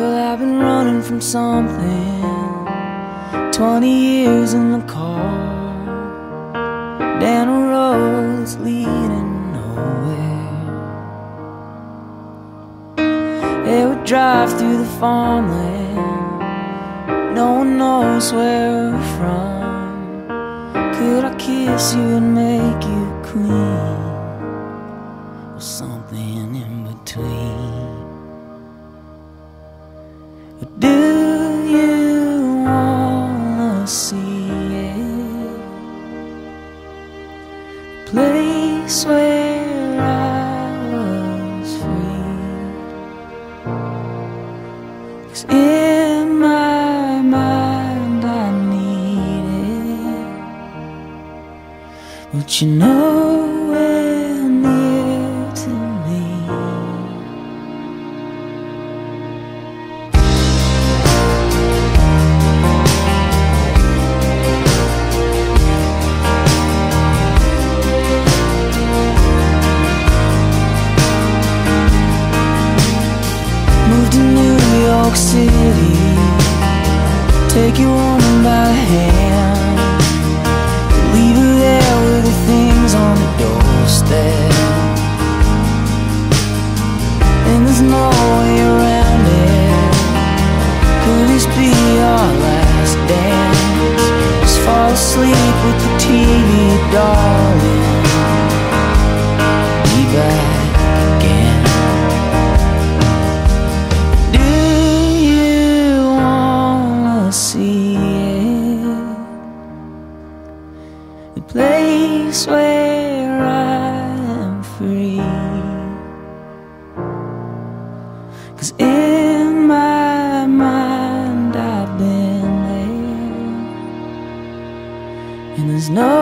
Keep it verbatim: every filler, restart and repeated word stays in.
Well, I've been running from something twenty years in the car, down a road that's leading nowhere. It would drive through the farmland, no one knows where we're from. Could I kiss you and make you queen, or something in between? Or do you wanna see it? A place where I was free. 'Cause in my mind I need it, but you know we're near to me. Moved to New York City, take your woman by the hand, leave her there with the things on the doorstep. And there's no way around it. Could this be our last dance? Just fall asleep with the T V, darling. Be back again. Do you wanna see it? The place where I am free. 'Cause in my mind I've been there, and there's no